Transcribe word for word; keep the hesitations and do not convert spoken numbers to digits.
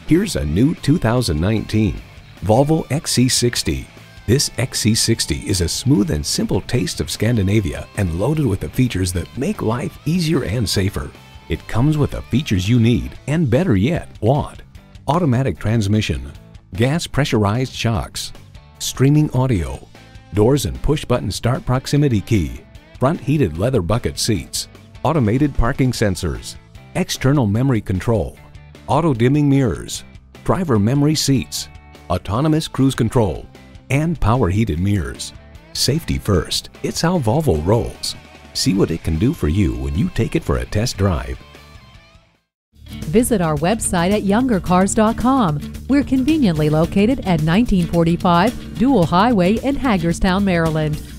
Here's a new two thousand nineteen Volvo X C sixty. This X C sixty is a smooth and simple taste of Scandinavia and loaded with the features that make life easier and safer. It comes with the features you need and, better yet, want. Automatic transmission, gas pressurized shocks, streaming audio, doors and push-button start proximity key, front heated leather bucket seats, automated parking sensors, external memory control, auto-dimming mirrors, driver memory seats, autonomous cruise control, and power heated mirrors. Safety first, it's how Volvo rolls. See what it can do for you when you take it for a test drive. Visit our website at younger cars dot com. We're conveniently located at nineteen forty-five Dual Highway in Hagerstown, Maryland.